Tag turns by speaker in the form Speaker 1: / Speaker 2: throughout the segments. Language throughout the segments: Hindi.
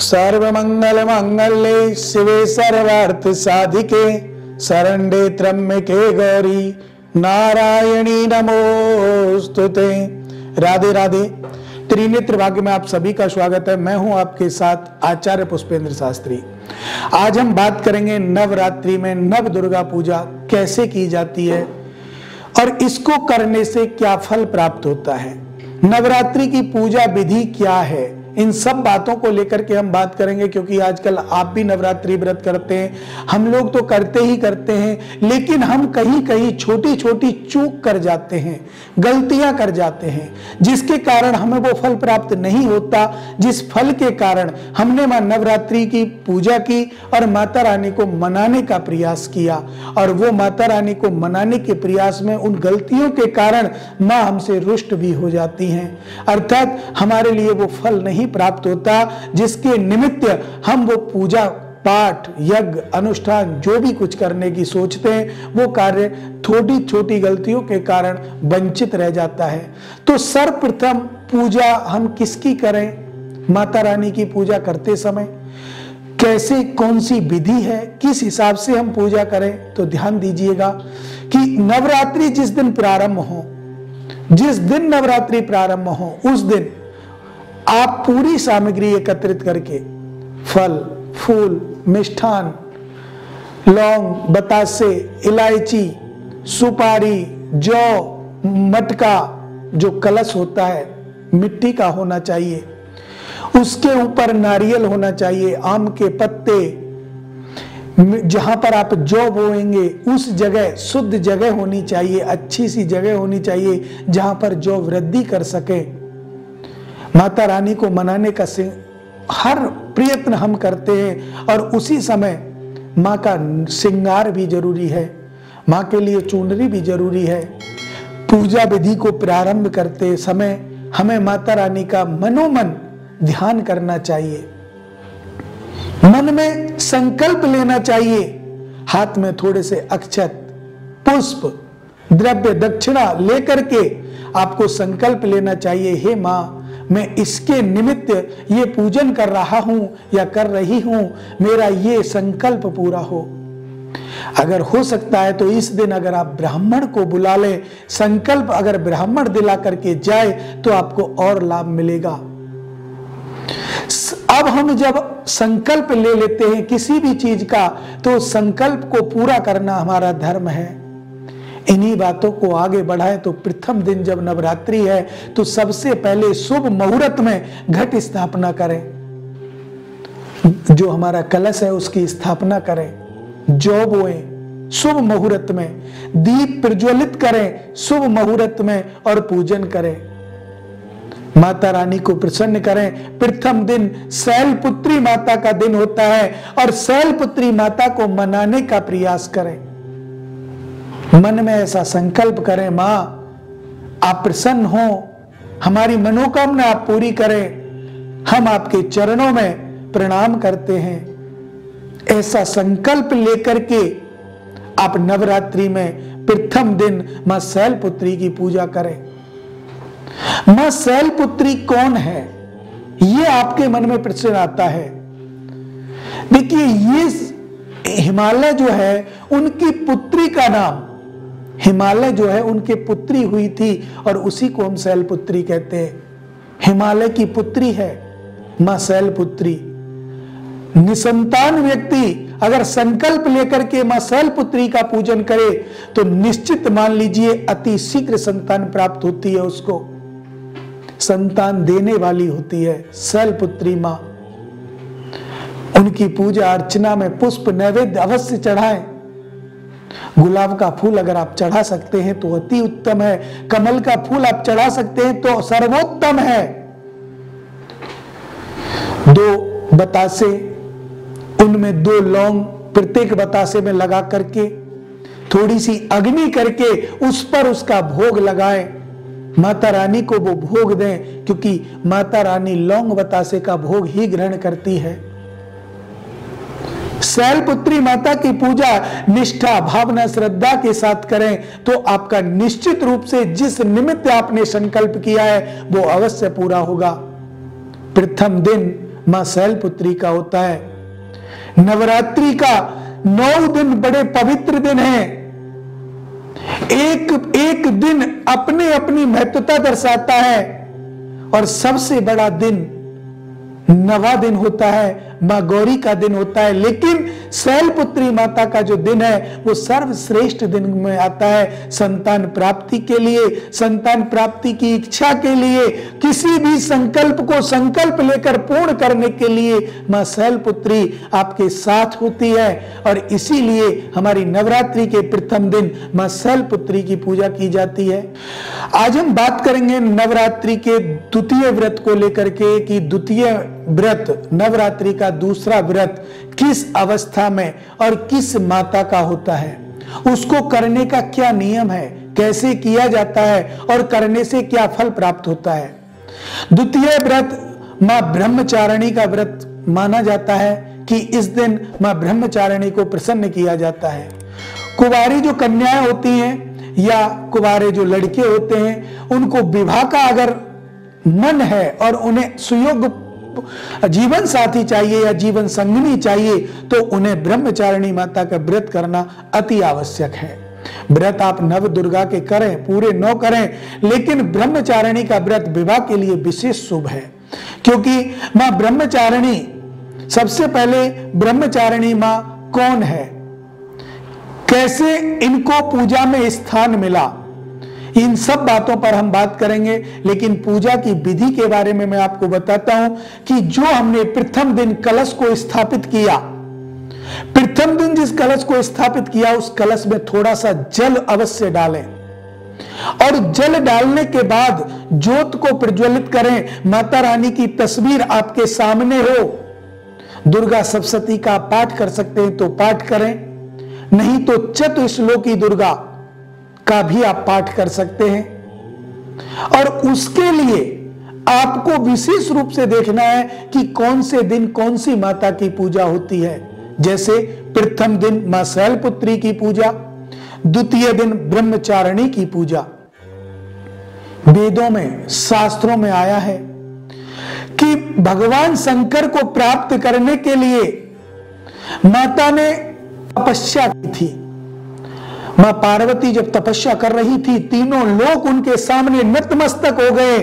Speaker 1: सर्वमंगल मांगल्ये शिवे सर्वार्थ साधिके शरण्ये त्र्यंबके गौरी नारायणी नमोस्तुते। राधे राधे। त्रिनेत्र भाग्य में आप सभी का स्वागत है। मैं हूं आपके साथ आचार्य पुष्पेंद्र शास्त्री। आज हम बात करेंगे नवरात्रि में नव दुर्गा पूजा कैसे की जाती है और इसको करने से क्या फल प्राप्त होता है, नवरात्रि की पूजा विधि क्या है, इन सब बातों को लेकर के हम बात करेंगे। क्योंकि आजकल आप भी नवरात्रि व्रत करते हैं, हम लोग तो करते ही करते हैं, लेकिन हम कहीं कहीं छोटी छोटी चूक कर जाते हैं, गलतियां कर जाते हैं, जिसके कारण हमें वो फल प्राप्त नहीं होता जिस फल के कारण हमने मां नवरात्रि की पूजा की और माता रानी को मनाने का प्रयास किया। और वो माता रानी को मनाने के प्रयास में उन गलतियों के कारण मां हमसे रुष्ट भी हो जाती हैं, अर्थात हमारे लिए वो फल नहीं प्राप्त होता जिसके निमित्त हम वो पूजा पाठ यज्ञ अनुष्ठान जो भी कुछ करने की सोचते हैं वो कार्य थोड़ी छोटी गलतियों के कारण वंचित रह जाता है। तो सर्वप्रथम पूजा हम किसकी करें, माता रानी की पूजा करते समय कैसे, कौन सी विधि है, किस हिसाब से हम पूजा करें। तो ध्यान दीजिएगा कि नवरात्रि जिस दिन प्रारंभ हो, जिस दिन नवरात्रि प्रारंभ हो उस दिन आप पूरी सामग्री एकत्रित करके फल फूल मिष्ठान लौंग बतासे इलायची सुपारी जौ मटका, जो कलश होता है मिट्टी का होना चाहिए, उसके ऊपर नारियल होना चाहिए, आम के पत्ते, जहां पर आप जौ बोएंगे उस जगह शुद्ध जगह होनी चाहिए, अच्छी सी जगह होनी चाहिए जहां पर जौ वृद्धि कर सके। माता रानी को मनाने का हर प्रयत्न हम करते हैं और उसी समय माँ का श्रृंगार भी जरूरी है, माँ के लिए चुनरी भी जरूरी है। पूजा विधि को प्रारंभ करते समय हमें माता रानी का मनोमन ध्यान करना चाहिए, मन में संकल्प लेना चाहिए, हाथ में थोड़े से अक्षत पुष्प द्रव्य दक्षिणा लेकर के आपको संकल्प लेना चाहिए, हे माँ मैं इसके निमित्त ये पूजन कर रहा हूं या कर रही हूं, मेरा ये संकल्प पूरा हो। अगर हो सकता है तो इस दिन अगर आप ब्राह्मण को बुला ले, संकल्प अगर ब्राह्मण दिला करके जाए तो आपको और लाभ मिलेगा। अब हम जब संकल्प ले लेते हैं किसी भी चीज का तो संकल्प को पूरा करना हमारा धर्म है। इन्हीं बातों को आगे बढ़ाएं तो प्रथम दिन जब नवरात्रि है तो सबसे पहले शुभ मुहूर्त में घट स्थापना करें, जो हमारा कलश है उसकी स्थापना करें, जौ बोएं शुभ मुहूर्त में, दीप प्रज्वलित करें शुभ मुहूर्त में और पूजन करें, माता रानी को प्रसन्न करें। प्रथम दिन शैलपुत्री माता का दिन होता है और शैलपुत्री माता को मनाने का प्रयास करें, मन में ऐसा संकल्प करें, मां आप प्रसन्न हो, हमारी मनोकामना आप पूरी करें, हम आपके चरणों में प्रणाम करते हैं। ऐसा संकल्प लेकर के आप नवरात्रि में प्रथम दिन मां शैलपुत्री की पूजा करें। मां शैलपुत्री कौन है, ये आपके मन में प्रश्न आता है। देखिए ये हिमालय जो है उनकी पुत्री का नाम, हिमालय जो है उनके पुत्री हुई थी और उसी को हम शैलपुत्री कहते हैं। हिमालय की पुत्री है मां शैलपुत्री। निसंतान व्यक्ति अगर संकल्प लेकर के मां शैलपुत्री का पूजन करे तो निश्चित मान लीजिए अति शीघ्र संतान प्राप्त होती है, उसको संतान देने वाली होती है शैलपुत्री मां। उनकी पूजा अर्चना में पुष्प नैवेद्य अवश्य चढ़ाएं। गुलाब का फूल अगर आप चढ़ा सकते हैं तो अति उत्तम है, कमल का फूल आप चढ़ा सकते हैं तो सर्वोत्तम है। 2 बतासे, उनमें 2 लौंग प्रत्येक बतासे में लगा करके थोड़ी सी अग्नि करके उस पर उसका भोग लगाएं, माता रानी को वो भोग दें, क्योंकि माता रानी लौंग बतासे का भोग ही ग्रहण करती है। शैलपुत्री माता की पूजा निष्ठा भावना श्रद्धा के साथ करें तो आपका निश्चित रूप से जिस निमित्त आपने संकल्प किया है वो अवश्य पूरा होगा। प्रथम दिन मां शैलपुत्री का होता है। नवरात्रि का 9 दिन बड़े पवित्र दिन है। एक एक दिन अपने अपनी महत्वता दर्शाता है और सबसे बड़ा दिन 9वां दिन होता है, मां गौरी का दिन होता है। लेकिन शैलपुत्री माता का जो दिन है वो सर्वश्रेष्ठ दिन में आता है। संतान प्राप्ति के लिए, संतान प्राप्ति की इच्छा के लिए, किसी भी संकल्प को संकल्प लेकर पूर्ण करने के लिए मां शैलपुत्री आपके साथ होती है। और इसीलिए हमारी नवरात्रि के प्रथम दिन मां शैलपुत्री की पूजा की जाती है। आज हम बात करेंगे नवरात्रि के द्वितीय व्रत को लेकर के कि द्वितीय व्रत, नवरात्रि का दूसरा व्रत किस अवस्था में और किस माता का होता है, उसको करने का क्या नियम है, कैसे किया जाता है और करने से क्या फल प्राप्त होता है। द्वितीय व्रत मां ब्रह्मचारिणी का व्रत माना जाता है कि इस दिन मां ब्रह्मचारिणी को प्रसन्न किया जाता है। कुंवारी जो कन्याएं होती हैं या कुंवारे जो लड़के होते हैं, उनको विवाह का अगर मन है और उन्हें सुयोग्य जीवन साथी चाहिए या जीवन संगिनी चाहिए तो उन्हें ब्रह्मचारिणी माता का व्रत करना अति आवश्यक है। व्रत आप नव दुर्गा के करें, पूरे 9 करें, लेकिन ब्रह्मचारिणी का व्रत विवाह के लिए विशेष शुभ है। क्योंकि मां ब्रह्मचारिणी, सबसे पहले ब्रह्मचारिणी मां कौन है, कैसे इनको पूजा में स्थान मिला, इन सब बातों पर हम बात करेंगे। लेकिन पूजा की विधि के बारे में मैं आपको बताता हूं कि जो हमने प्रथम दिन कलश को स्थापित किया, प्रथम दिन जिस कलश को स्थापित किया उस कलश में थोड़ा सा जल अवश्य डालें और जल डालने के बाद ज्योत को प्रज्वलित करें। माता रानी की तस्वीर आपके सामने हो। दुर्गा सप्तशती का पाठ कर सकते हैं तो पाठ करें, नहीं तो चतुश्लोकी दुर्गा का भी आप पाठ कर सकते हैं। और उसके लिए आपको विशेष रूप से देखना है कि कौन से दिन कौन सी माता की पूजा होती है। जैसे प्रथम दिन मां शैलपुत्री की पूजा, द्वितीय दिन ब्रह्मचारिणी की पूजा। वेदों में, शास्त्रों में आया है कि भगवान शंकर को प्राप्त करने के लिए माता ने तपस्या की थी। मां पार्वती जब तपस्या कर रही थी, तीनों लोक उनके सामने नतमस्तक हो गए।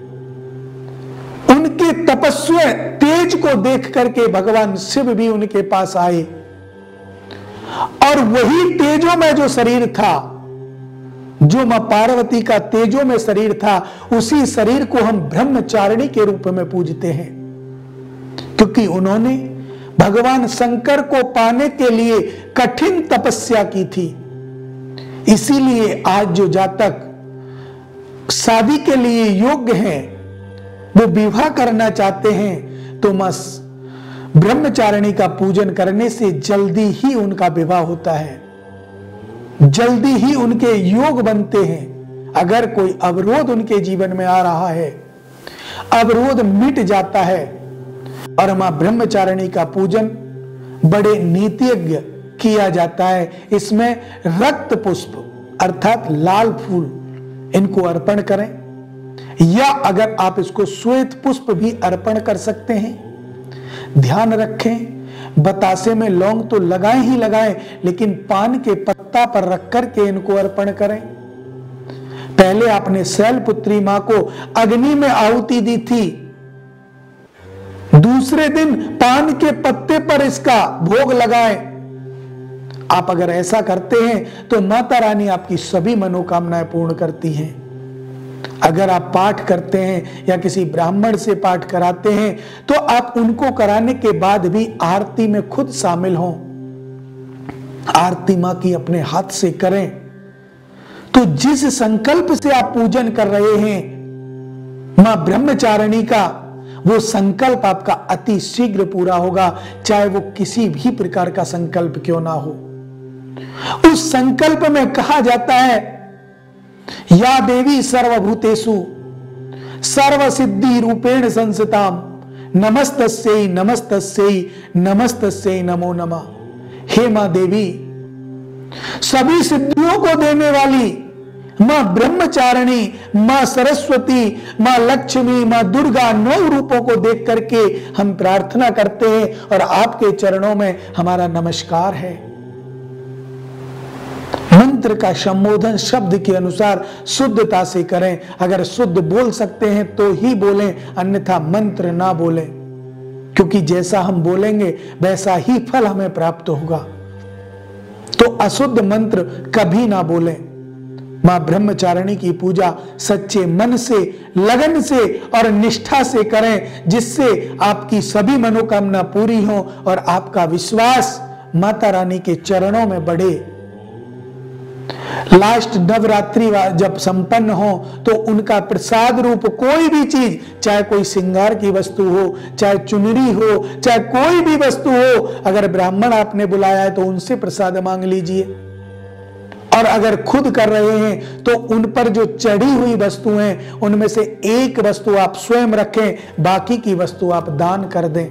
Speaker 1: उनके तपस्वी तेज को देख करके भगवान शिव भी उनके पास आए और वही तेजों में जो शरीर था, जो मां पार्वती का तेजों में शरीर था, उसी शरीर को हम ब्रह्मचारिणी के रूप में पूजते हैं। क्योंकि उन्होंने भगवान शंकर को पाने के लिए कठिन तपस्या की थी। इसीलिए आज जो जातक शादी के लिए योग्य हैं, वो विवाह करना चाहते हैं, तो मां ब्रह्मचारिणी का पूजन करने से जल्दी ही उनका विवाह होता है, जल्दी ही उनके योग बनते हैं। अगर कोई अवरोध उनके जीवन में आ रहा है, अवरोध मिट जाता है। और मां ब्रह्मचारिणी का पूजन बड़े नीतिज्ञ किया जाता है। इसमें रक्त पुष्प अर्थात लाल फूल इनको अर्पण करें, या अगर आप इसको श्वेत पुष्प भी अर्पण कर सकते हैं। ध्यान रखें, बतासे में लौंग तो लगाएं ही लगाएं, लेकिन पान के पत्ता पर रख करके इनको अर्पण करें। पहले आपने शैलपुत्री मां को अग्नि में आहुति दी थी, दूसरे दिन पान के पत्ते पर इसका भोग लगाएं। आप अगर ऐसा करते हैं तो माता रानी आपकी सभी मनोकामनाएं पूर्ण करती हैं। अगर आप पाठ करते हैं या किसी ब्राह्मण से पाठ कराते हैं तो आप उनको कराने के बाद भी आरती में खुद शामिल हों। आरती मां की अपने हाथ से करें तो जिस संकल्प से आप पूजन कर रहे हैं मां ब्रह्मचारिणी का, वो संकल्प आपका अति शीघ्र पूरा होगा, चाहे वो किसी भी प्रकार का संकल्प क्यों ना हो। उस संकल्प में कहा जाता है, या देवी सर्वभूतेषु सर्वसिद्धि रूपेण संस्थिताम नमस्तस्यै नमस्तस्यै नमस्तस्यै नमो नमः। हे मां देवी, सभी सिद्धियों को देने वाली, मां ब्रह्मचारिणी, मां सरस्वती, मां लक्ष्मी, मां दुर्गा 9 रूपों को देख करके हम प्रार्थना करते हैं और आपके चरणों में हमारा नमस्कार है। मंत्र का संबोधन शब्द के अनुसार शुद्धता से करें। अगर शुद्ध बोल सकते हैं तो ही बोलें, अन्यथा मंत्र ना बोलें, क्योंकि जैसा हम बोलेंगे वैसा ही फल हमें प्राप्त होगा। तो अशुद्ध मंत्र कभी ना बोलें। मां ब्रह्मचारिणी की पूजा सच्चे मन से, लगन से और निष्ठा से करें, जिससे आपकी सभी मनोकामना पूरी हो और आपका विश्वास माता रानी के चरणों में बढ़े। लास्ट नवरात्रि जब संपन्न हो तो उनका प्रसाद रूप कोई भी चीज, चाहे कोई श्रृंगार की वस्तु हो, चाहे चुनरी हो, चाहे कोई भी वस्तु हो, अगर ब्राह्मण आपने बुलाया है तो उनसे प्रसाद मांग लीजिए। और अगर खुद कर रहे हैं तो उन पर जो चढ़ी हुई वस्तु हैं उनमें से एक वस्तु आप स्वयं रखें, बाकी की वस्तु आप दान कर दें।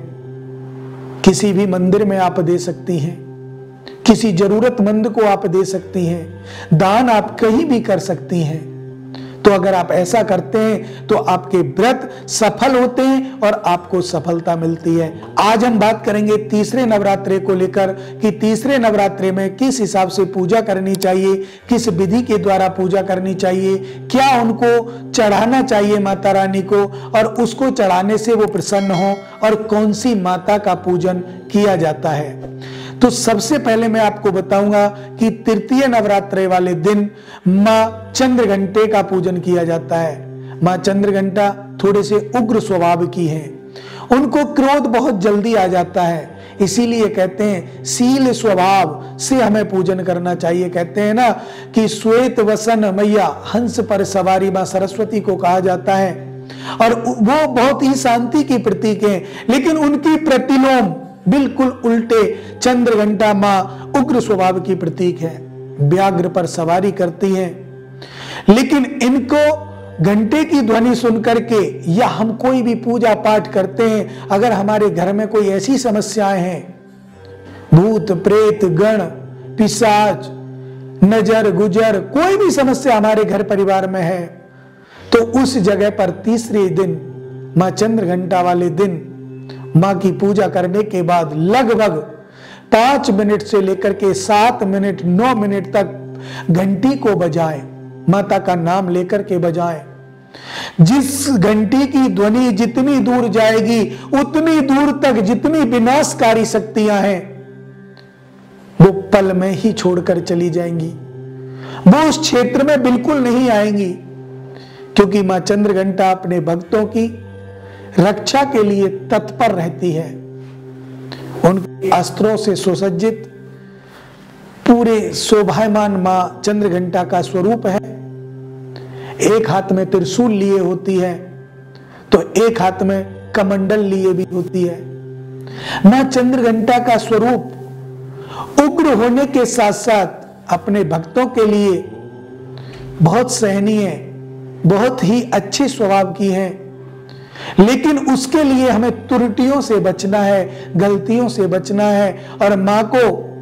Speaker 1: किसी भी मंदिर में आप दे सकती हैं, किसी जरूरतमंद को आप दे सकती हैं, दान आप कहीं भी कर सकती हैं। तो अगर आप ऐसा करते हैं तो आपके व्रत सफल होते हैं और आपको सफलता मिलती है। आज हम बात करेंगे तीसरे नवरात्रे को लेकर कि तीसरे नवरात्रे में किस हिसाब से पूजा करनी चाहिए, किस विधि के द्वारा पूजा करनी चाहिए, क्या उनको चढ़ाना चाहिए माता रानी को और उसको चढ़ाने से वो प्रसन्न हो, और कौन सी माता का पूजन किया जाता है। तो सबसे पहले मैं आपको बताऊंगा कि तृतीय नवरात्रे वाले दिन मां चंद्रघंटे का पूजन किया जाता है। मां चंद्रघंटा थोड़े से उग्र स्वभाव की हैं, उनको क्रोध बहुत जल्दी आ जाता है, इसीलिए कहते हैं शील स्वभाव से हमें पूजन करना चाहिए। कहते हैं ना कि श्वेत वसन मैया हंस पर सवारी मां सरस्वती को कहा जाता है, और वो बहुत ही शांति की प्रतीक है, लेकिन उनकी प्रतिलोम बिल्कुल उल्टे चंद्रघंटा मां उग्र स्वभाव की प्रतीक है, व्याघ्र पर सवारी करती हैं। लेकिन इनको घंटे की ध्वनि सुनकर के, या हम कोई भी पूजा पाठ करते हैं, अगर हमारे घर में कोई ऐसी समस्याएं हैं, भूत प्रेत गण पिशाच नजर गुजर कोई भी समस्या हमारे घर परिवार में है, तो उस जगह पर तीसरे दिन मां चंद्रघंटा वाले दिन मां की पूजा करने के बाद लगभग 5 मिनट से लेकर के 7 मिनट 9 मिनट तक घंटी को बजाएं, माता का नाम लेकर के बजाएं। जिस घंटी की ध्वनि जितनी दूर जाएगी उतनी दूर तक जितनी विनाशकारी शक्तियां हैं वो पल में ही छोड़कर चली जाएंगी, वो उस क्षेत्र में बिल्कुल नहीं आएंगी, क्योंकि मां चंद्रघंटा अपने भक्तों की रक्षा के लिए तत्पर रहती है। उनके अस्त्रों से सुसज्जित पूरे शोभायमान मां चंद्रघंटा का स्वरूप है। एक हाथ में त्रिशूल लिए होती है तो एक हाथ में कमंडल लिए भी होती है। मां चंद्रघंटा का स्वरूप उग्र होने के साथ साथ अपने भक्तों के लिए बहुत सहनीय, बहुत ही अच्छे स्वभाव की है, लेकिन उसके लिए हमें त्रुटियों से बचना है, गलतियों से बचना है। और मां को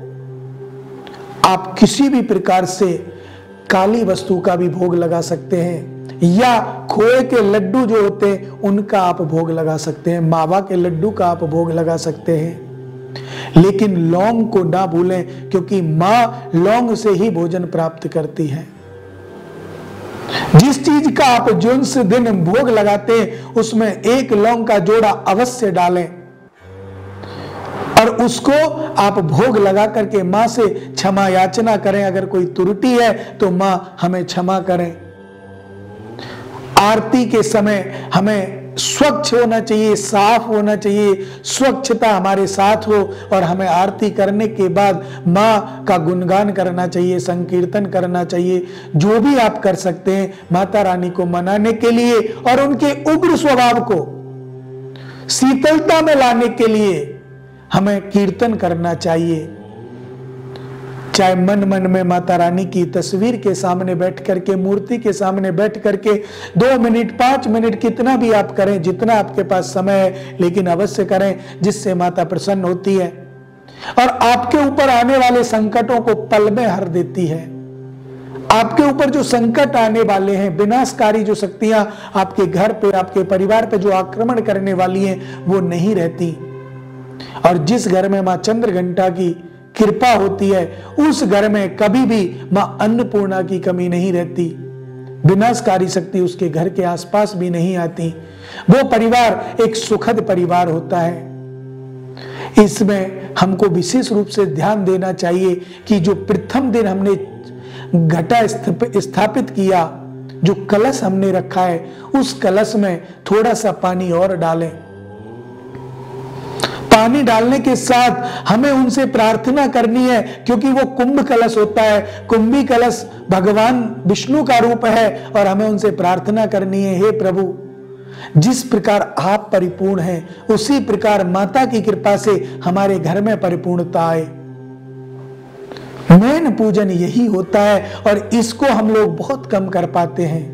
Speaker 1: आप किसी भी प्रकार से काली वस्तु का भी भोग लगा सकते हैं, या खोए के लड्डू जो होते हैं उनका आप भोग लगा सकते हैं, मावा के लड्डू का आप भोग लगा सकते हैं। लेकिन लौंग को ना भूलें, क्योंकि मां लौंग से ही भोजन प्राप्त करती है। जिस चीज का आप जिस दिन भोग लगाते हैं उसमें एक लौंग का जोड़ा अवश्य डालें और उसको आप भोग लगा करके मां से क्षमा याचना करें। अगर कोई त्रुटि है तो मां हमें क्षमा करें। आरती के समय हमें स्वच्छ होना चाहिए, साफ होना चाहिए, स्वच्छता हमारे साथ हो, और हमें आरती करने के बाद मां का गुणगान करना चाहिए, संकीर्तन करना चाहिए। जो भी आप कर सकते हैं माता रानी को मनाने के लिए और उनके उग्र स्वभाव को शीतलता में लाने के लिए हमें कीर्तन करना चाहिए। चाहे मन मन में माता रानी की तस्वीर के सामने बैठ करके, मूर्ति के सामने बैठ करके 2 मिनट 5 मिनट कितना भी आप करें, जितना आपके पास समय है, लेकिन अवश्य करें, जिससे माता प्रसन्न होती है और आपके ऊपर आने वाले संकटों को पल में हर देती है। आपके ऊपर जो संकट आने वाले हैं, विनाशकारी जो शक्तियां आपके घर पे, आपके परिवार पे जो आक्रमण करने वाली हैं, वो नहीं रहती। और जिस घर में मां चंद्रघंटा की कृपा होती है, उस घर में कभी भी मां अन्नपूर्णा की कमी नहीं रहती। विनाशकारी शक्ति उसके घर के आसपास भी नहीं आती। वो परिवार एक सुखद परिवार होता है। इसमें हमको विशेष रूप से ध्यान देना चाहिए कि जो प्रथम दिन हमने घटा स्थापित किया, जो कलश हमने रखा है, उस कलश में थोड़ा सा पानी और डालें। पानी डालने के साथ हमें उनसे प्रार्थना करनी है, क्योंकि वो कुंभ कलश होता है। कुंभी कलश भगवान विष्णु का रूप है और हमें उनसे प्रार्थना करनी है, हे प्रभु, जिस प्रकार आप परिपूर्ण हैं, उसी प्रकार माता की कृपा से हमारे घर में परिपूर्णता आए। मेन पूजन यही होता है और इसको हम लोग बहुत कम कर पाते हैं।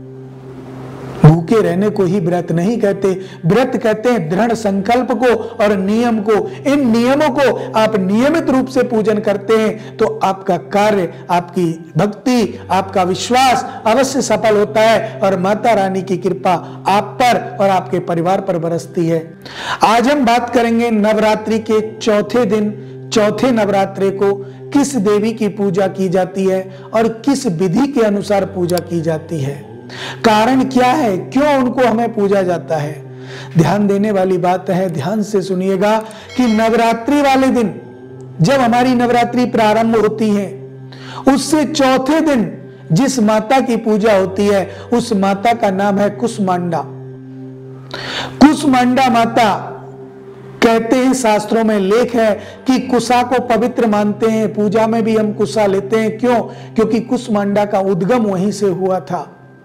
Speaker 1: भूखे रहने को ही व्रत नहीं कहते, व्रत कहते हैं दृढ़ संकल्प को और नियम को। इन नियमों को आप नियमित रूप से पूजन करते हैं तो आपका कार्य, आपकी भक्ति, आपका विश्वास अवश्य सफल होता है और माता रानी की कृपा आप पर और आपके परिवार पर बरसती है। आज हम बात करेंगे नवरात्रि के चौथे दिन, चौथे नवरात्रि को किस देवी की पूजा की जाती है और किस विधि के अनुसार पूजा की जाती है, कारण क्या है, क्यों उनको हमें पूजा जाता है। ध्यान देने वाली बात है, ध्यान से सुनिएगा कि नवरात्रि वाले दिन, जब हमारी नवरात्रि प्रारंभ होती है, उससे चौथे दिन जिस माता की पूजा होती है, उस माता का नाम है कुष्मांडा। कुष्मांडा माता कहते हैं, शास्त्रों में लेख है कि कुशा को पवित्र मानते हैं, पूजा में भी हम कुशा लेते हैं। क्यों? क्योंकि कुष्मांडा का उद्गम वहीं से हुआ था।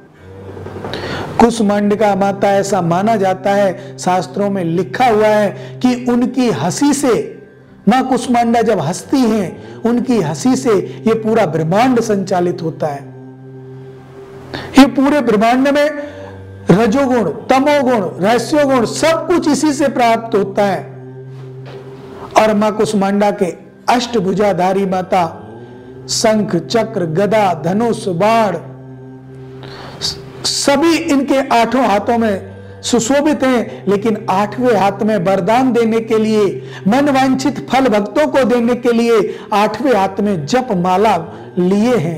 Speaker 1: कुष्मांडा माता ऐसा माना जाता है, शास्त्रों में लिखा हुआ है कि उनकी हंसी से, मां कुष्मांडा जब हंसती हैं, उनकी हंसी से ये पूरा ब्रह्मांड संचालित होता है। ये पूरे ब्रह्मांड में रजोगुण, तमोगुण, रहस्योगुण सब कुछ इसी से प्राप्त होता है। और मां कुष्मांडा के अष्टभुजाधारी माता शंख, चक्र, गदा, धनुष, बाण सभी इनके 8 हाथों में सुशोभित हैं, लेकिन 8वें हाथ में वरदान देने के लिए, मनवांछित फल भक्तों को देने के लिए 8वें हाथ में जप माला लिए हैं।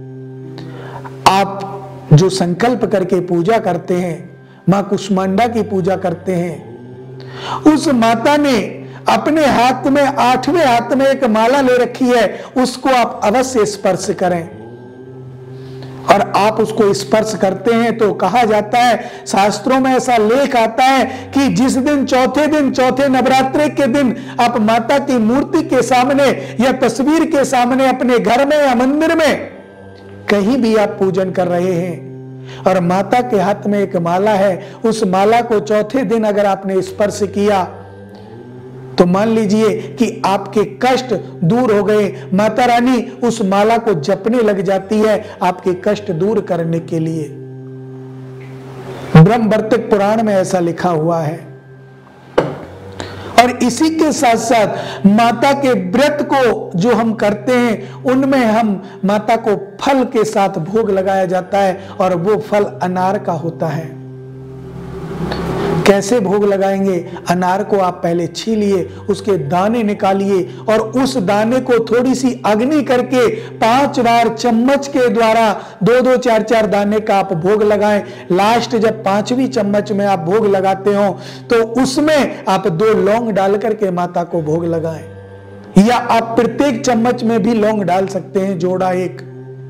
Speaker 1: आप जो संकल्प करके पूजा करते हैं, मां कुष्मांडा की पूजा करते हैं, उस माता ने अपने हाथ में 8वें हाथ में एक माला ले रखी है, उसको आप अवश्य स्पर्श करें। और आप उसको स्पर्श करते हैं तो कहा जाता है, शास्त्रों में ऐसा लेख आता है कि जिस दिन, चौथे नवरात्रि के दिन आप माता की मूर्ति के सामने या तस्वीर के सामने, अपने घर में या मंदिर में कहीं भी आप पूजन कर रहे हैं और माता के हाथ में एक माला है, उस माला को चौथे दिन अगर आपने स्पर्श किया तो मान लीजिए कि आपके कष्ट दूर हो गए। माता रानी उस माला को जपने लग जाती है आपके कष्ट दूर करने के लिए। ब्रह्मवर्तक पुराण में ऐसा लिखा हुआ है। और इसी के साथ साथ माता के व्रत को जो हम करते हैं, उनमें हम माता को फल के साथ भोग लगाया जाता है और वो फल अनार का होता है। कैसे भोग लगाएंगे? अनार को आप पहले छीलिए, उसके दाने निकालिए और उस दाने को थोड़ी सी अग्नि करके 5 बार चम्मच के द्वारा 2-2, 4-4 दाने का आप भोग लगाएं। लास्ट जब 5वीं चम्मच में आप भोग लगाते हो तो उसमें आप 2 लौंग डाल करके माता को भोग लगाएं, या आप प्रत्येक चम्मच में भी लौंग डाल सकते हैं, जोड़ा 1।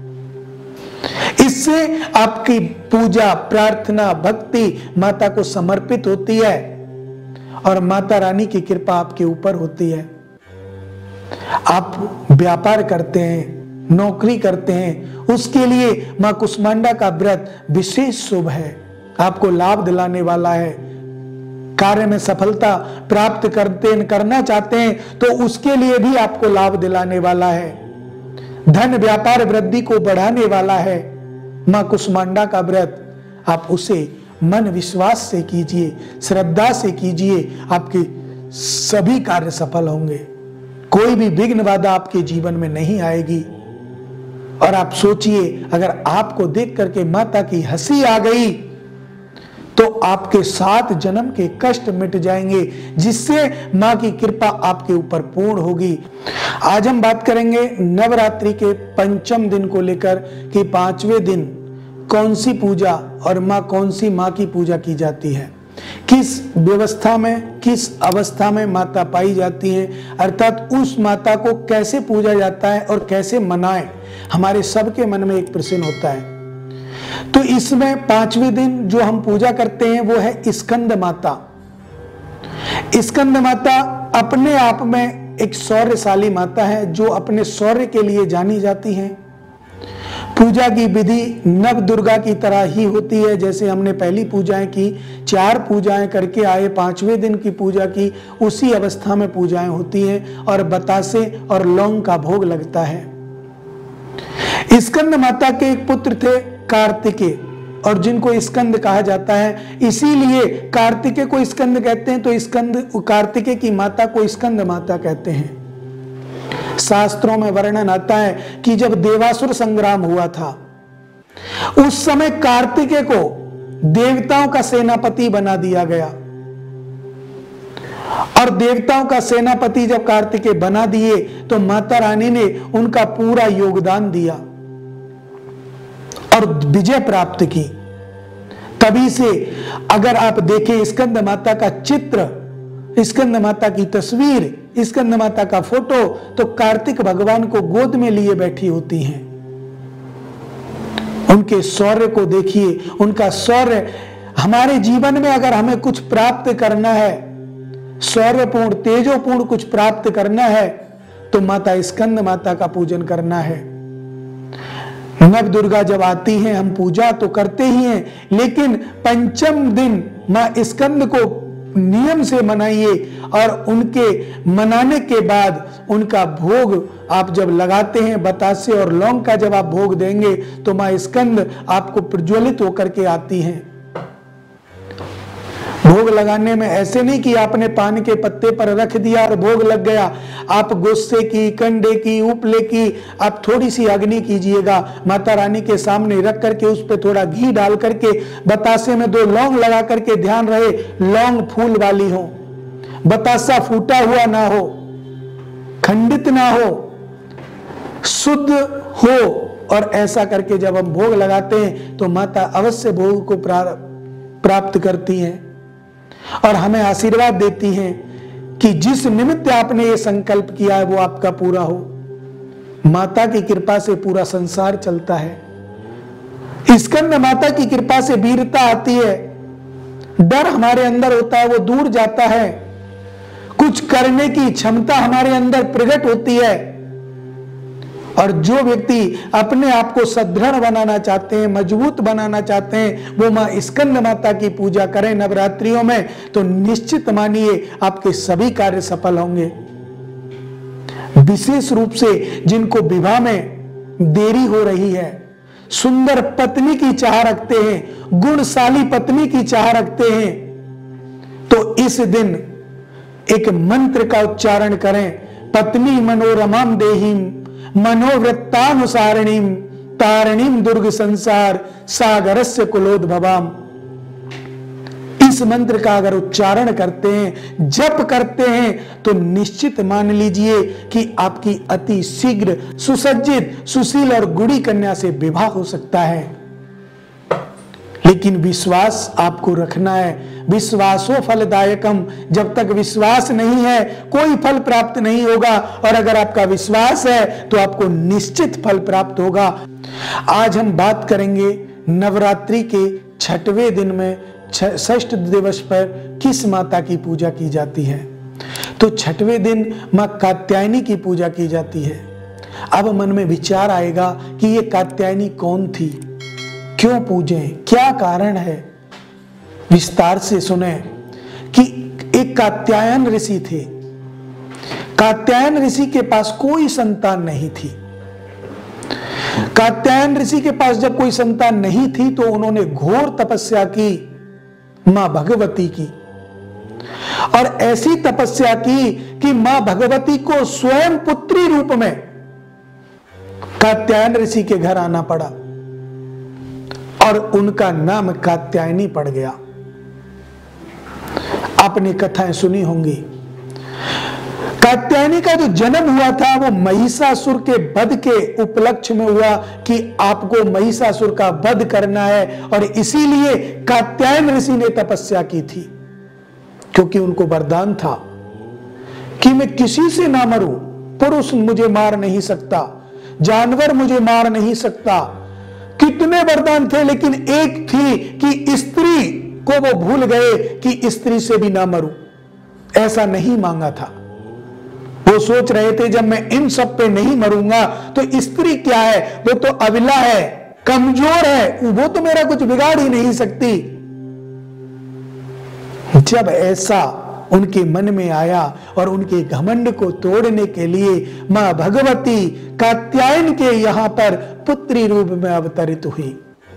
Speaker 1: इससे आपकी पूजा, प्रार्थना, भक्ति माता को समर्पित होती है और माता रानी की कृपा आपके ऊपर होती है। आप व्यापार करते हैं, नौकरी करते हैं, उसके लिए मां कुष्मांडा का व्रत विशेष शुभ है, आपको लाभ दिलाने वाला है। कार्य में सफलता प्राप्त करना चाहते हैं तो उसके लिए भी आपको लाभ दिलाने वाला है। धन व्यापार वृद्धि को बढ़ाने वाला है मां कुष्मांडा का व्रत। आप उसे मन विश्वास से कीजिए, श्रद्धा से कीजिए, आपके सभी कार्य सफल होंगे। कोई भी विघ्न बाधा आपके जीवन में नहीं आएगी। और आप सोचिए, अगर आपको देख करके माता की हंसी आ गई तो आपके 7 जन्म के कष्ट मिट जाएंगे, जिससे मां की कृपा आपके ऊपर पूर्ण होगी। आज हम बात करेंगे नवरात्रि के पंचम दिन को लेकर कि 5वें दिन कौन सी पूजा और कौन सी मां की पूजा की जाती है, किस व्यवस्था में, किस अवस्था में माता पाई जाती है, अर्थात उस माता को कैसे पूजा जाता है और कैसे मनाएं। हमारे सबके मन में एक प्रश्न होता है। तो इसमें 5वें दिन जो हम पूजा करते हैं वो है स्कंद माता। स्कंद माता अपने आप में एक शौर्यशाली माता है, जो अपने शौर्य के लिए जानी जाती है। पूजा की विधि नव दुर्गा की तरह ही होती है। जैसे हमने पहली पूजाएं की, 4 पूजाएं करके आए, 5वें दिन की पूजा की, उसी अवस्था में पूजाएं होती हैं और बतासे और लौंग का भोग लगता है। स्कंद माता के एक पुत्र थे कार्तिकेय, और जिनको स्कंद कहा जाता है, इसीलिए कार्तिकेय को स्कंद कहते हैं। तो स्कंद, कार्तिकेय की माता को स्कंद माता कहते हैं। शास्त्रों में वर्णन आता है कि जब देवासुर संग्राम हुआ था, उस समय कार्तिकेय को देवताओं का सेनापति बना दिया गया, और देवताओं का सेनापति जब कार्तिकेय बना दिए तो माता रानी ने उनका पूरा योगदान दिया और विजय प्राप्त की। तभी से अगर आप देखें स्कंद माता का चित्र, स्कंद माता की तस्वीर, स्कंद माता का फोटो, तो कार्तिक भगवान को गोद में लिए बैठी होती हैं। उनके शौर्य को देखिए, उनका शौर्य। हमारे जीवन में अगर हमें कुछ प्राप्त करना है, शौर्यपूर्ण, तेजोपूर्ण कुछ प्राप्त करना है, तो माता स्कंद माता का पूजन करना है। नव दुर्गा जब आती हैं, हम पूजा तो करते ही हैं, लेकिन पंचम दिन मां स्कंद को नियम से मनाइए, और उनके मनाने के बाद उनका भोग आप जब लगाते हैं, बतासे और लौंग का जब आप भोग देंगे तो मां स्कंद आपको प्रज्वलित होकर के आती हैं। भोग लगाने में ऐसे नहीं कि आपने पान के पत्ते पर रख दिया और भोग लग गया। आप गुस्से की, कंडे की, उपले की आप थोड़ी सी अग्नि कीजिएगा, माता रानी के सामने रख करके उस पर थोड़ा घी डाल करके बतासे में 2 लौंग लगा करके, ध्यान रहे लौंग फूल वाली हो, बतासा फूटा हुआ ना हो, खंडित ना हो, शुद्ध हो, और ऐसा करके जब हम भोग लगाते हैं तो माता अवश्य भोग को प्राप्त करती हैं और हमें आशीर्वाद देती हैं कि जिस निमित्त आपने ये संकल्प किया है वो आपका पूरा हो। माता की कृपा से पूरा संसार चलता है। स्कंद माता की कृपा से वीरता आती है, डर हमारे अंदर होता है वो दूर जाता है, कुछ करने की क्षमता हमारे अंदर प्रकट होती है। और जो व्यक्ति अपने आप को सुदृढ़ बनाना चाहते हैं, मजबूत बनाना चाहते हैं, वो मां स्कंद माता की पूजा करें नवरात्रियों में, तो निश्चित मानिए आपके सभी कार्य सफल होंगे। विशेष रूप से जिनको विवाह में देरी हो रही है, सुंदर पत्नी की चाह रखते हैं, गुणशाली पत्नी की चाह रखते हैं, तो इस दिन एक मंत्र का उच्चारण करें। पत्नी मनोरमाम देहीम मनोवृत्तानुसारिणीम तारिणीम दुर्ग संसार सागरस्य कुलोद्भवाम। इस मंत्र का अगर उच्चारण करते हैं, जप करते हैं, तो निश्चित मान लीजिए कि आपकी अति शीघ्र सुसज्जित, सुशील और गुड़ी कन्या से विवाह हो सकता है। लेकिन विश्वास आपको रखना है। विश्वासो फलदायकम, जब तक विश्वास नहीं है कोई फल प्राप्त नहीं होगा, और अगर आपका विश्वास है तो आपको निश्चित फल प्राप्त होगा। आज हम बात करेंगे नवरात्रि के 6वें दिन में, षष्ठ दिवस पर किस माता की पूजा की जाती है। तो 6वें दिन मां कात्यायनी की पूजा की जाती है। अब मन में विचार आएगा कि ये कात्यायनी कौन थी, क्यों पूजें, क्या कारण है। विस्तार से सुने कि एक कात्यायन ऋषि थे। कात्यायन ऋषि के पास कोई संतान नहीं थी। कात्यायन ऋषि के पास जब कोई संतान नहीं थी तो उन्होंने घोर तपस्या की मां भगवती की, और ऐसी तपस्या की कि मां भगवती को स्वयं पुत्री रूप में कात्यायन ऋषि के घर आना पड़ा और उनका नाम कात्यायनी पड़ गया। आपने कथाएं सुनी होंगी। कात्यायनी का जो जन्म हुआ था वो महिषासुर के वध के उपलक्ष्य में हुआ कि आपको महिषासुर का वध करना है, और इसीलिए कात्यायन ऋषि ने तपस्या की थी, क्योंकि उनको वरदान था कि मैं किसी से ना मरूं। पुरुष मुझे मार नहीं सकता, जानवर मुझे मार नहीं सकता। कितने वरदान थे, लेकिन एक थी कि स्त्री को वो भूल गए कि स्त्री से भी ना मरूं। ऐसा नहीं मांगा था। वो सोच रहे थे जब मैं इन सब पे नहीं मरूंगा तो स्त्री क्या है, वो तो अबला है, कमजोर है, वो तो मेरा कुछ बिगाड़ ही नहीं सकती। जब ऐसा उनके मन में आया और उनके घमंड को तोड़ने के लिए मां भगवती कात्यायन के यहां पर पुत्री रूप में अवतरित हुई।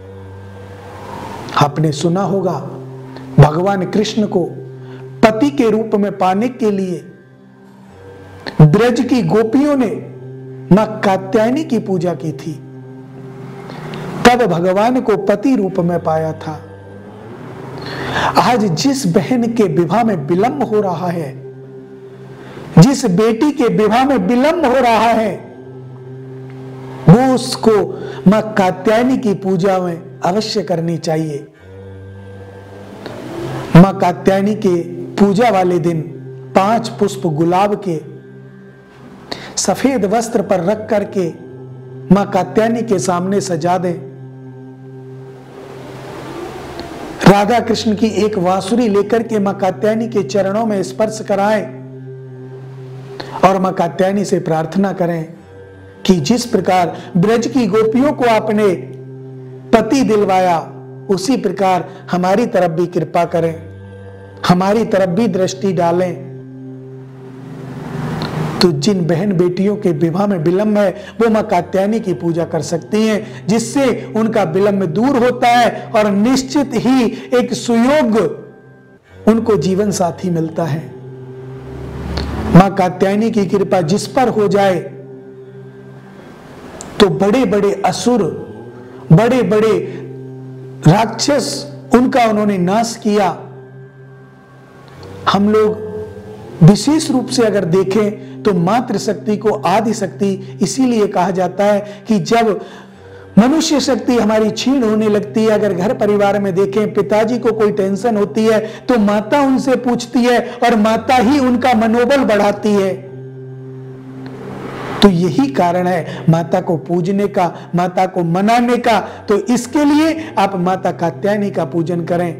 Speaker 1: आपने सुना होगा भगवान कृष्ण को पति के रूप में पाने के लिए ब्रज की गोपियों ने मां कात्यायनी की पूजा की थी, तब भगवान को पति रूप में पाया था। आज जिस बहन के विवाह में विलंब हो रहा है, जिस बेटी के विवाह में विलंब हो रहा है, वो उसको मां कात्यायनी की पूजा में अवश्य करनी चाहिए। मां कात्यायनी के पूजा वाले दिन 5 पुष्प गुलाब के सफेद वस्त्र पर रख करके मां कात्यायनी के सामने सजा दें। राधा कृष्ण की एक बांसुरी लेकर के मां कात्यायनी के चरणों में स्पर्श कराएं और मां कात्यायनी से प्रार्थना करें कि जिस प्रकार ब्रज की गोपियों को आपने पति दिलवाया, उसी प्रकार हमारी तरफ भी कृपा करें, हमारी तरफ भी दृष्टि डालें। तो जिन बहन बेटियों के विवाह में विलंब है वो मां कात्यायनी की पूजा कर सकती हैं, जिससे उनका विलंब दूर होता है और निश्चित ही एक सुयोग्य उनको जीवन साथी मिलता है। मां कात्यायनी की कृपा जिस पर हो जाए तो बड़े बड़े असुर, बड़े बड़े राक्षस, उनका उन्होंने नाश किया। हम लोग विशेष रूप से अगर देखें तो मातृ शक्ति को आदि शक्ति इसीलिए कहा जाता है कि जब मनुष्य शक्ति हमारी क्षीण होने लगती है, अगर घर परिवार में देखें पिताजी को कोई टेंशन होती है तो माता उनसे पूछती है और माता ही उनका मनोबल बढ़ाती है। तो यही कारण है माता को पूजने का, माता को मनाने का। तो इसके लिए आप माता कात्यायनी का पूजन करें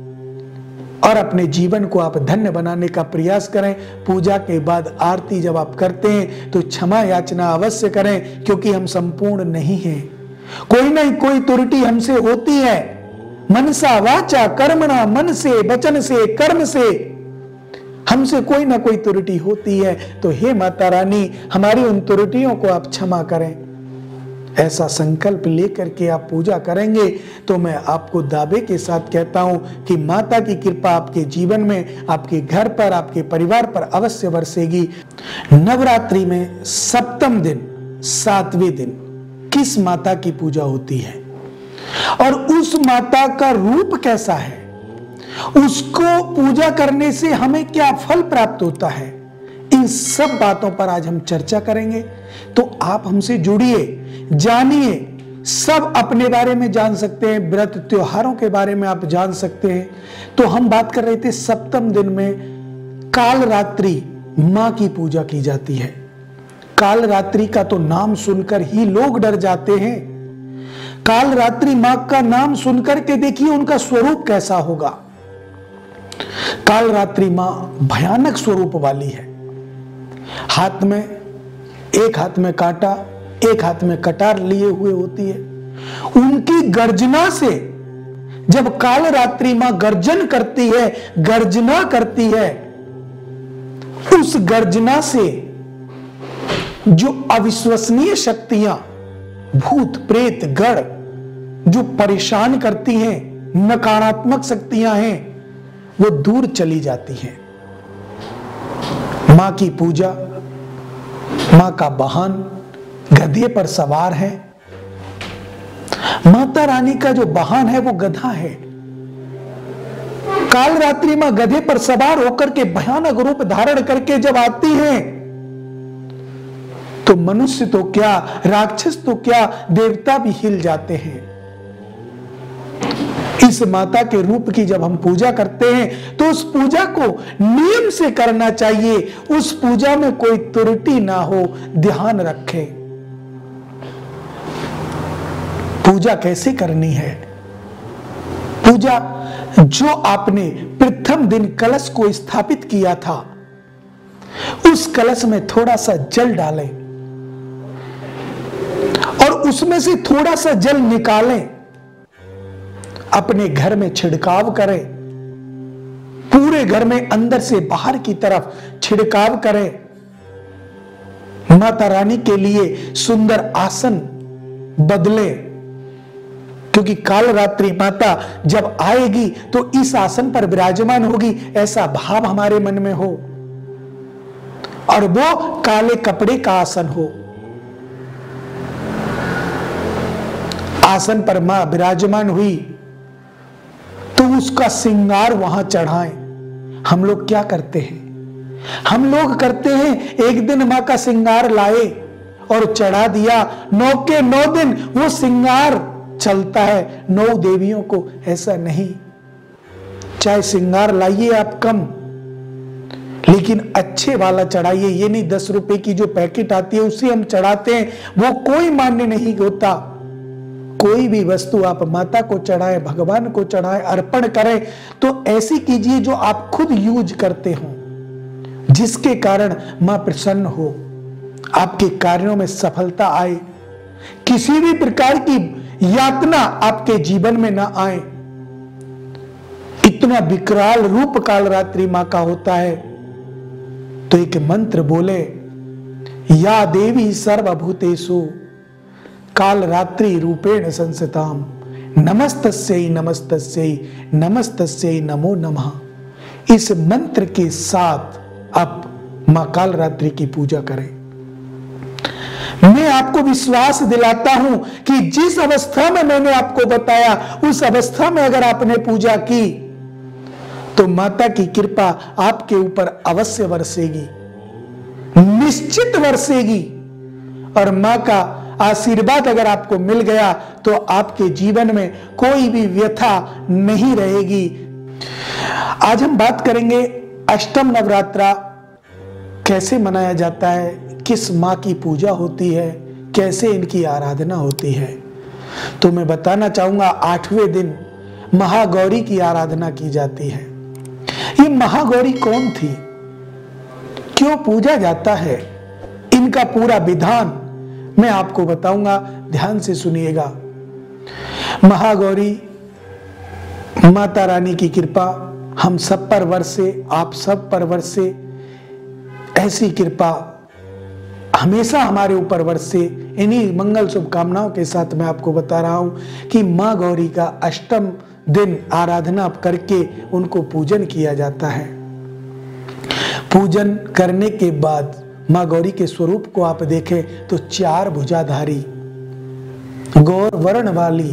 Speaker 1: और अपने जीवन को आप धन्य बनाने का प्रयास करें। पूजा के बाद आरती जब आप करते हैं तो क्षमा याचना अवश्य करें, क्योंकि हम संपूर्ण नहीं हैं। कोई ना कोई त्रुटि हमसे होती है, मनसा वाचा कर्मणा, मन से, वचन से, कर्म से हमसे कोई ना कोई त्रुटि होती है। तो हे माता रानी, हमारी उन त्रुटियों को आप क्षमा करें। ऐसा संकल्प लेकर के आप पूजा करेंगे तो मैं आपको दावे के साथ कहता हूं कि माता की कृपा आपके जीवन में, आपके घर पर, आपके परिवार पर अवश्य बरसेगी। नवरात्रि में सप्तम दिन, 7वें दिन किस माता की पूजा होती है और उस माता का रूप कैसा है, उसको पूजा करने से हमें क्या फल प्राप्त होता है, इन सब बातों पर आज हम चर्चा करेंगे। तो आप हमसे जुड़िए, जानिए, सब अपने बारे में जान सकते हैं, व्रत त्योहारों के बारे में आप जान सकते हैं। तो हम बात कर रहे थे सप्तम दिन में काल रात्रि मां की पूजा की जाती है। काल रात्रि का तो नाम सुनकर ही लोग डर जाते हैं। काल रात्रि मां का नाम सुनकर के देखिए उनका स्वरूप कैसा होगा। काल रात्रि मां भयानक स्वरूप वाली है। हाथ में, एक हाथ में कांटा, एक हाथ में कटार लिए हुए होती है। उनकी गर्जना से जब काल रात्रि मां गर्जन करती है, गर्जना करती है, उस गर्जना से जो अविश्वसनीय शक्तियां, भूत प्रेत गण जो परेशान करती हैं, नकारात्मक शक्तियां हैं, वो दूर चली जाती हैं। मां की पूजा, मां का वाहन गधे पर सवार है। माता रानी का जो वाहन है वो गधा है। काल रात्रि मां गधे पर सवार होकर के भयानक रूप धारण करके जब आती हैं तो मनुष्य तो क्या, राक्षस तो क्या, देवता भी हिल जाते हैं। इस माता के रूप की जब हम पूजा करते हैं तो उस पूजा को नियम से करना चाहिए, उस पूजा में कोई त्रुटि ना हो, ध्यान रखें। पूजा कैसे करनी है? पूजा जो आपने प्रथम दिन कलश को स्थापित किया था, उस कलश में थोड़ा सा जल डालें और उसमें से थोड़ा सा जल निकालें, अपने घर में छिड़काव करें, पूरे घर में अंदर से बाहर की तरफ छिड़काव करें। माता रानी के लिए सुंदर आसन बदले, क्योंकि काल रात्रि माता जब आएगी तो इस आसन पर विराजमान होगी, ऐसा भाव हमारे मन में हो, और वो काले कपड़े का आसन हो। आसन पर मां विराजमान हुई तो उसका श्रृंगार वहां चढ़ाएं। हम लोग क्या करते हैं? हम लोग करते हैं एक दिन मां का श्रृंगार लाए और चढ़ा दिया, 9 के 9 दिन वो श्रृंगार चलता है 9 देवियों को। ऐसा नहीं, चाहे श्रृंगार लाइए आप कम, लेकिन अच्छे वाला चढ़ाइए। ये नहीं 10 रुपए की जो पैकेट आती है उसे हम चढ़ाते हैं, वो कोई मान्य नहीं होता। कोई भी वस्तु आप माता को चढ़ाएं, भगवान को चढ़ाएं, अर्पण करें तो ऐसी कीजिए जो आप खुद यूज करते हो, जिसके कारण मां प्रसन्न हो, आपके कार्यों में सफलता आए, किसी भी प्रकार की यातना आपके जीवन में ना आए। इतना विकराल रूप काल रात्रि मां का होता है। तो एक मंत्र बोले, या देवी सर्वभूतेषु काल रात्रि रूपेण संस्थिताम नमस्तस्यै नमस्तस्यै नमस्तस्यै नमो नमः। इस मंत्र के साथ आप मां काल रात्रि की पूजा करें। मैं आपको विश्वास दिलाता हूं कि जिस अवस्था में मैंने आपको बताया, उस अवस्था में अगर आपने पूजा की तो माता की कृपा आपके ऊपर अवश्य बरसेगी, निश्चित बरसेगी। और मां का आशीर्वाद अगर आपको मिल गया तो आपके जीवन में कोई भी व्यथा नहीं रहेगी। आज हम बात करेंगे अष्टम नवरात्रा कैसे मनाया जाता है, किस मां की पूजा होती है, कैसे इनकी आराधना होती है। तो मैं बताना चाहूंगा 8वें दिन महागौरी की आराधना की जाती है। ये महागौरी कौन थी, क्यों पूजा जाता है, इनका पूरा विधान मैं आपको बताऊंगा, ध्यान से सुनिएगा। महागौरी माता रानी की कृपा हम सब पर बरसे, आप सब पर बरसे, ऐसी कृपा हमेशा हमारे ऊपर बरसे। इन्हीं मंगल शुभकामनाओं के साथ मैं आपको बता रहा हूं कि मां गौरी का अष्टम दिन आराधना करके उनको पूजन किया जाता है। पूजन करने के बाद मां गौरी के स्वरूप को आप देखें तो 4 भुजाधारी, गौर वर्ण वाली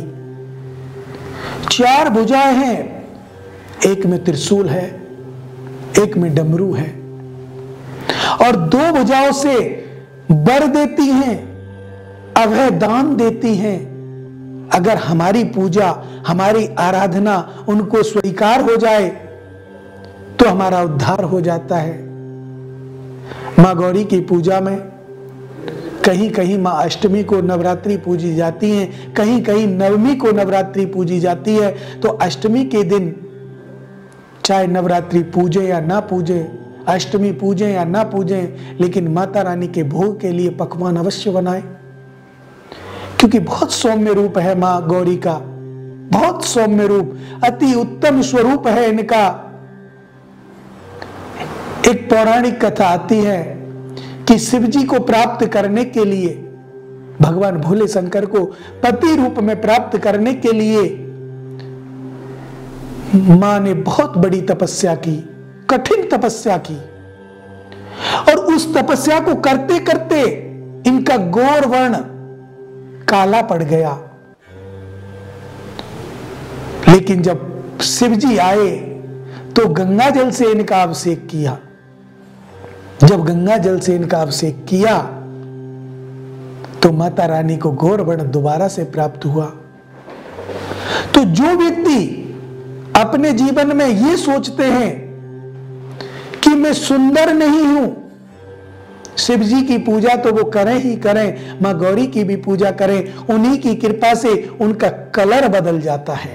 Speaker 1: 4 भुजाएं हैं। एक में त्रिशूल है, एक में डमरू है, और 2 भुजाओं से वर देती हैं, अभय दान देती हैं। अगर हमारी पूजा, हमारी आराधना उनको स्वीकार हो जाए तो हमारा उद्धार हो जाता है। मां गौरी की पूजा में कहीं कहीं मां अष्टमी को नवरात्रि पूजी जाती हैं, कहीं कहीं नवमी को नवरात्रि पूजी जाती है। तो अष्टमी के दिन चाहे नवरात्रि पूजे या ना पूजे, अष्टमी पूजे या ना पूजे, लेकिन माता रानी के भोग के लिए पकवान अवश्य बनाएं, क्योंकि बहुत सौम्य रूप है मां गौरी का, बहुत सौम्य रूप, अति उत्तम स्वरूप है इनका। एक पौराणिक कथा आती है कि शिव जी को प्राप्त करने के लिए, भगवान भोले शंकर को पति रूप में प्राप्त करने के लिए मां ने बहुत बड़ी तपस्या की, कठिन तपस्या की, और उस तपस्या को करते करते इनका गौर वर्ण काला पड़ गया। लेकिन जब शिव जी आए तो गंगा जल से इनका अभिषेक किया। जब गंगा जल से इनका अभिषेक किया तो माता रानी को गौर वर्ण दोबारा से प्राप्त हुआ। तो जो व्यक्ति अपने जीवन में ये सोचते हैं कि मैं सुंदर नहीं हूं, शिव जी की पूजा तो वो करें ही करें, मां गौरी की भी पूजा करें, उन्हीं की कृपा से उनका कलर बदल जाता है।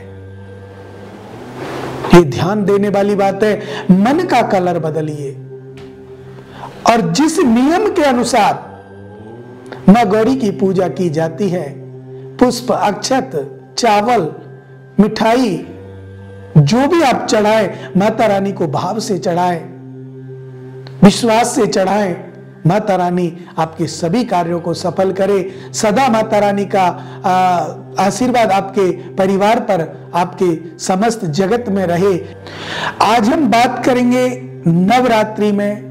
Speaker 1: ये ध्यान देने वाली बात है, मन का कलर बदलिए और जिस नियम के अनुसार मां गौरी की पूजा की जाती है, पुष्प, अक्षत, चावल, मिठाई जो भी आप चढ़ाएं, माता रानी को भाव से चढ़ाएं, विश्वास से चढ़ाएं। माता रानी आपके सभी कार्यों को सफल करे। सदा माता रानी का आशीर्वाद आपके परिवार पर, आपके समस्त जगत में रहे। आज हम बात करेंगे नवरात्रि में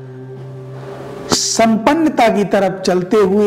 Speaker 1: संपन्नता की तरफ चलते हुए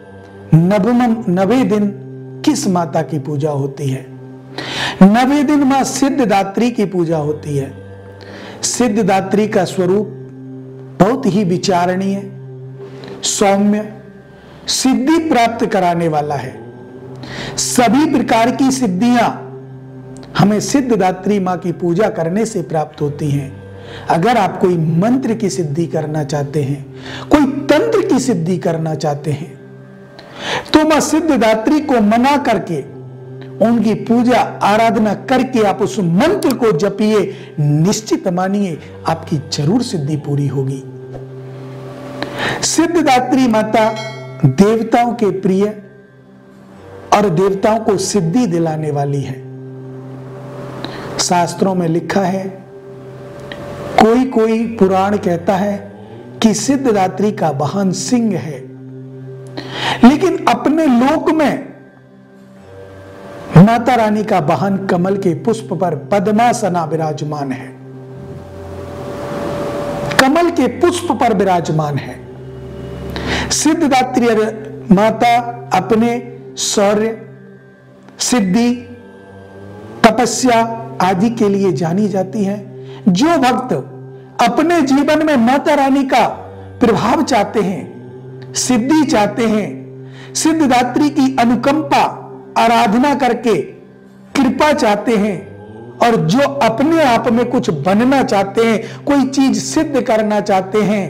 Speaker 1: नवे दिन किस माता की पूजा होती है। नवे दिन मां सिद्धदात्री की पूजा होती है। सिद्धदात्री का स्वरूप बहुत ही विचारणीय, सौम्य, सिद्धि प्राप्त कराने वाला है। सभी प्रकार की सिद्धियां हमें सिद्धदात्री मां की पूजा करने से प्राप्त होती हैं। अगर आप कोई मंत्र की सिद्धि करना चाहते हैं, कोई तंत्र की सिद्धि करना चाहते हैं, तो मां सिद्धदात्री को मना करके उनकी पूजा आराधना करके आप उस मंत्र को जपिए, निश्चित मानिए आपकी जरूर सिद्धि पूरी होगी। सिद्धदात्री माता देवताओं के प्रिय और देवताओं को सिद्धि दिलाने वाली है। शास्त्रों में लिखा है, कोई कोई पुराण कहता है कि सिद्धदात्री का वाहन सिंह है, लेकिन अपने लोक में माता रानी का वाहन कमल के पुष्प पर पद्मासना विराजमान है। कमल के पुष्प पर विराजमान है। सिद्धदात्री माता अपने शौर्य, सिद्धि, तपस्या आदि के लिए जानी जाती है। जो भक्त अपने जीवन में माता रानी का प्रभाव चाहते हैं, सिद्धि चाहते हैं, सिद्धदात्री की अनुकंपा आराधना करके कृपा चाहते हैं, और जो अपने आप में कुछ बनना चाहते हैं, कोई चीज सिद्ध करना चाहते हैं,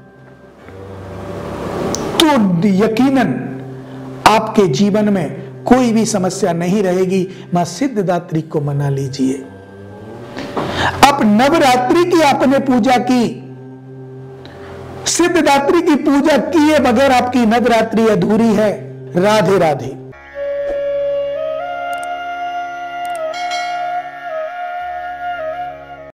Speaker 1: तो यकीनन आपके जीवन में कोई भी समस्या नहीं रहेगी। मां सिद्धदात्री को मना लीजिए। अब नवरात्रि की आपने पूजा की, सिद्धदात्री की पूजा किए बगैर आपकी नवरात्रि अधूरी है। राधे राधे।